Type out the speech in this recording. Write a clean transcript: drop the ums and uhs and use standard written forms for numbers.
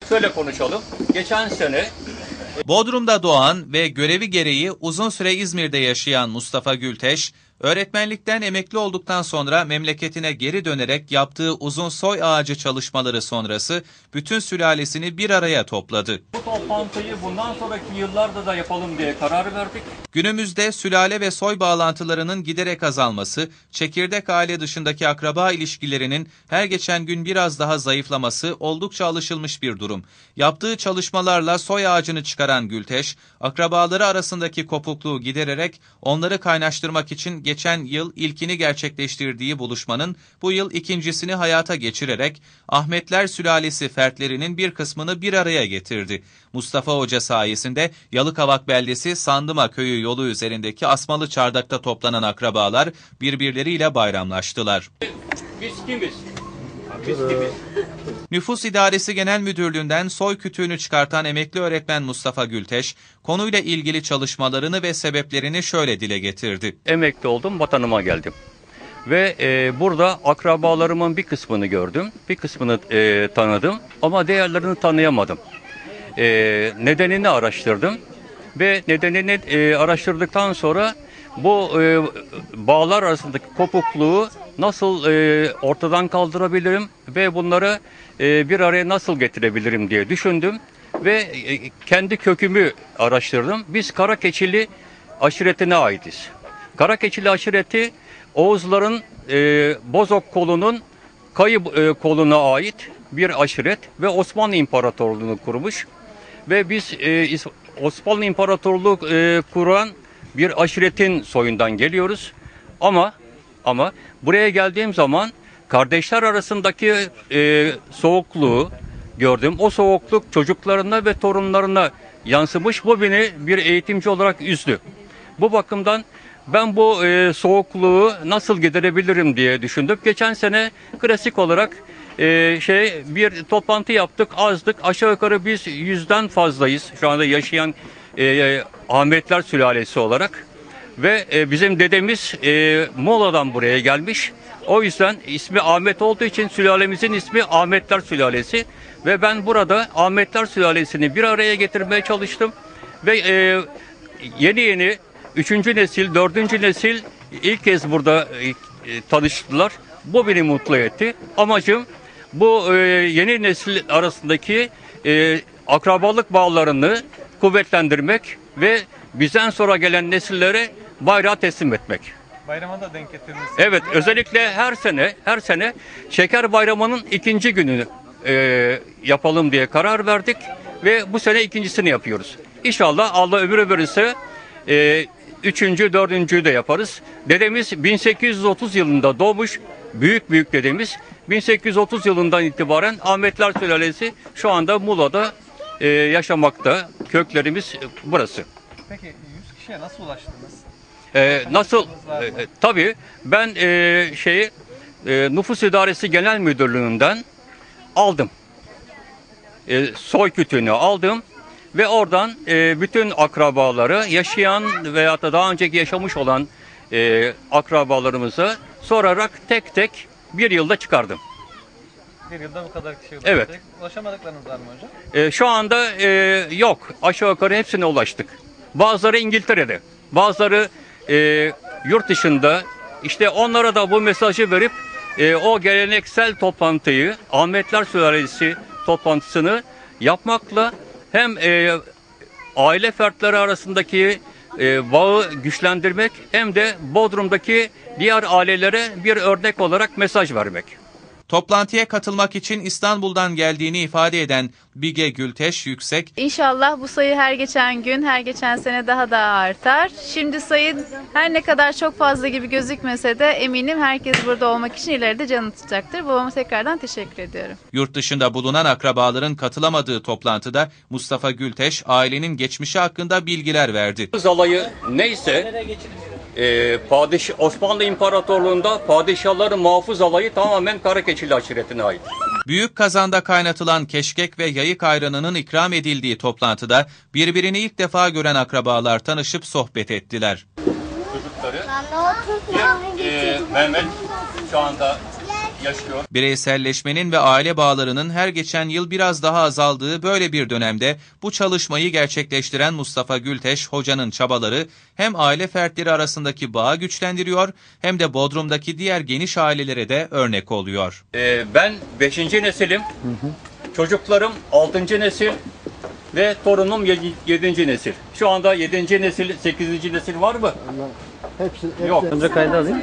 Şöyle konuşalım. Geçen sene Bodrum'da doğan ve görevi gereği uzun süre İzmir'de yaşayan Mustafa Gülteş, öğretmenlikten emekli olduktan sonra memleketine geri dönerek yaptığı uzun soy ağacı çalışmaları sonrası bütün sülalesini bir araya topladı. bu toplantıyı bundan sonraki yıllarda da yapalım diye karar verdik. Günümüzde sülale ve soy bağlantılarının giderek azalması, çekirdek aile dışındaki akraba ilişkilerinin her geçen gün biraz daha zayıflaması oldukça alışılmış bir durum. Yaptığı çalışmalarla soy ağacını çıkaran Gülteş, akrabaları arasındaki kopukluğu gidererek onları kaynaştırmak için geçen yıl ilkini gerçekleştirdiği buluşmanın bu yıl ikincisini hayata geçirerek Ahmetler sülalesi fertlerinin bir kısmını bir araya getirdi. Mustafa Hoca sayesinde Yalıkavak beldesi Sandıma köyü yolu üzerindeki Asmalı Çardak'ta toplanan akrabalar birbirleriyle bayramlaştılar. Biz kimiz? Biz kimiz? Nüfus İdaresi Genel Müdürlüğü'nden soy kütüğünü çıkartan emekli öğretmen Mustafa Gülteş, konuyla ilgili çalışmalarını ve sebeplerini şöyle dile getirdi. Emekli oldum, vatanıma geldim. Ve burada akrabalarımın bir kısmını gördüm, bir kısmını tanıdım ama diğerlerini tanıyamadım. Nedenini araştırdım ve nedenini araştırdıktan sonra bu bağlar arasındaki kopukluğu nasıl ortadan kaldırabilirim ve bunları bir araya nasıl getirebilirim diye düşündüm ve kendi kökümü araştırdım. Biz Karakeçili aşiretine aitiz. Karakeçili aşireti Oğuzların Bozok kolunun Kayı koluna ait bir aşiret ve Osmanlı İmparatorluğu'nu kurmuş. Ve biz Osmanlı İmparatorluğu kuran bir aşiretin soyundan geliyoruz. Ama buraya geldiğim zaman kardeşler arasındaki soğukluğu gördüm. O soğukluk çocuklarına ve torunlarına yansımış. Bu beni bir eğitimci olarak üzdü. Bu bakımdan ben bu soğukluğu nasıl giderebilirim diye düşündüm. Geçen sene klasik olarak bir toplantı yaptık, azdık. Aşağı yukarı biz 100'den fazlayız şu anda yaşayan Ahmetler sülalesi olarak. Ve bizim dedemiz Muğla'dan buraya gelmiş. O yüzden ismi Ahmet olduğu için sülalemizin ismi Ahmetler Sülalesi. Ve ben burada Ahmetler Sülalesi'ni bir araya getirmeye çalıştım. Ve yeni 3. nesil, 4. nesil ilk kez burada tanıştılar. Bu beni mutlu etti. Amacım bu yeni nesil arasındaki akrabalık bağlarını kuvvetlendirmek ve bizden sonra gelen nesillere bayrağı teslim etmek. Bayrama da denk getirmişsiniz. Evet, özellikle her sene Şeker Bayramı'nın 2. gününü yapalım diye karar verdik ve bu sene 2.'sini yapıyoruz. İnşallah Allah ömür verirse 3. 4.'ü de yaparız. Dedemiz 1830 yılında doğmuş, büyük dedemiz. 1830 yılından itibaren Ahmetler Sülalesi şu anda Muğla'da yaşamakta. Köklerimiz burası. Peki 100 kişiye nasıl ulaştınız? Nasıl? Tabii ben Nüfus İdaresi Genel Müdürlüğü'nden aldım. Soy kütüğünü aldım ve oradan bütün akrabaları yaşayan veya da daha önceki yaşamış olan akrabalarımıza sorarak tek tek bir yılda çıkardım. Bir yılda bu kadar kişiye Evet. ulaştık. Ulaşamadıklarınız var mı hocam? Şu anda yok. Aşağı yukarı hepsine ulaştık. Bazıları İngiltere'de, bazıları yurt dışında. İşte onlara da bu mesajı verip o geleneksel toplantıyı, Ahmetler Sülalesi toplantısını yapmakla hem aile fertleri arasındaki bağı güçlendirmek hem de Bodrum'daki diğer ailelere bir örnek olarak mesaj vermek. Toplantıya katılmak için İstanbul'dan geldiğini ifade eden Bige Gülteş Yüksek, İnşallah bu sayı her geçen gün, her geçen sene daha da artar. Şimdi sayı her ne kadar çok fazla gibi gözükmese de eminim herkes burada olmak için ileride canı tutacaktır. Babama tekrardan teşekkür ediyorum. yurt dışında bulunan akrabaların katılamadığı toplantıda Mustafa Gülteş ailenin geçmişi hakkında bilgiler verdi. Alayı neyse Osmanlı İmparatorluğu'nda padişahların muhafız alayı tamamen Karakeçili aşiretine ait. Büyük kazanda kaynatılan keşkek ve yayık ayranının ikram edildiği toplantıda birbirini ilk defa gören akrabalar tanışıp sohbet ettiler. Çocukları Mehmet şu anda yaşıyor. Bireyselleşmenin ve aile bağlarının her geçen yıl biraz daha azaldığı böyle bir dönemde bu çalışmayı gerçekleştiren Mustafa Gülteş hocanın çabaları hem aile fertleri arasındaki bağı güçlendiriyor hem de Bodrum'daki diğer geniş ailelere de örnek oluyor. Ben 5. nesilim, çocuklarım 6. nesil ve torunum 7. nesil. Şu anda 7. nesil, 8. nesil var mı? Hepsi Yok. Önce kaydı alayım.